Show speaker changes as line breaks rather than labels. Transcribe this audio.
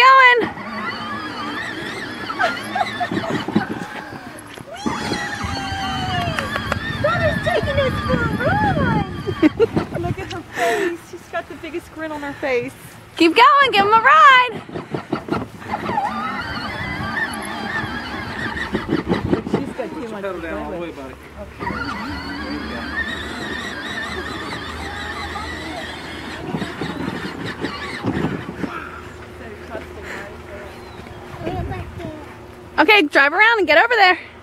going.
Donna's taking us for a ride.
Look at her face. She's got the biggest grin on her face.
Keep going. Give him a ride.
She's got too much
Pedal
to
down all the
play
way,
with.
buddy.
Okay, drive around and get over there.